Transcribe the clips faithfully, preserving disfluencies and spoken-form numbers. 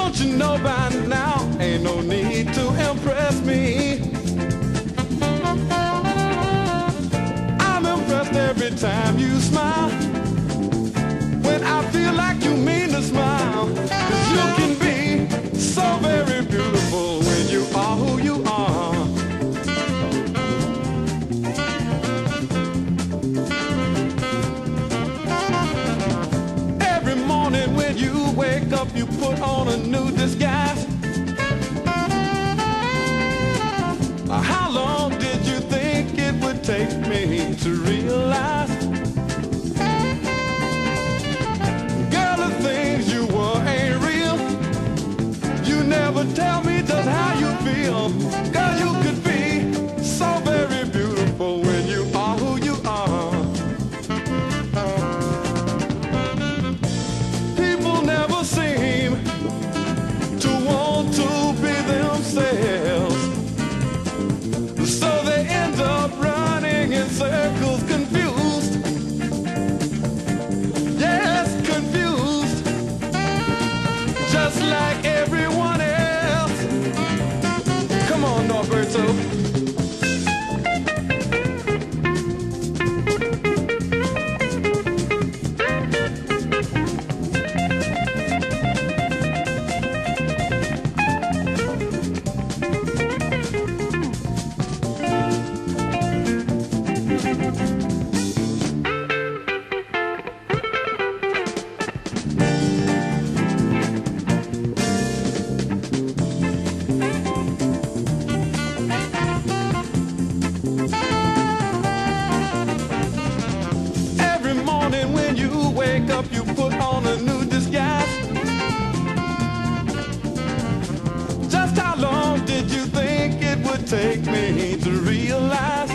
Don't you know by now, ain't no need to impress me. I'm impressed every time you smile, when I feel like you mean to smile. 'Cause you can be so very beautiful when you are who you are. Every morning when you wake up, you put on a new disguise. How long did you think it would take me to realize, girl, the things you were ain't real? You never tell me just how you feel. Girl, you could be so very beautiful when you are who you are. People never seem to want to be themselves, so they end up running in circles, confused. Yes, confused, just like everyone else. Come on, Norberto. When you wake up, you put on a new disguise. Just how long did you think it would take me to realize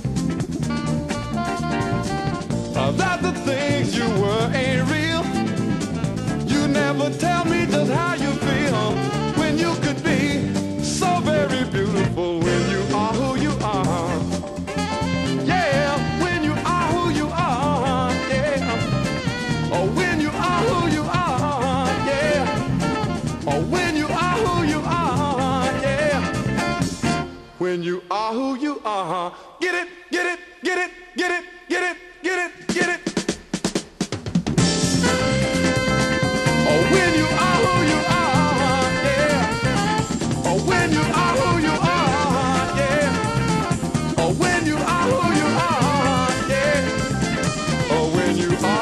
uh, that the things you were ain't real? You never tell me just how you feel, when you could be so very beautiful when you are who you are. Yeah, when you are who you are. Oh, when you are who you are, yeah. Oh, when you are who you are, yeah. When you are who you are. Get it, get it, get it, get it, get it, get it, get it. Oh, when you are who you are, yeah. Oh, when you are who you are, yeah. Oh, when you are who you are, yeah. Oh, when you are.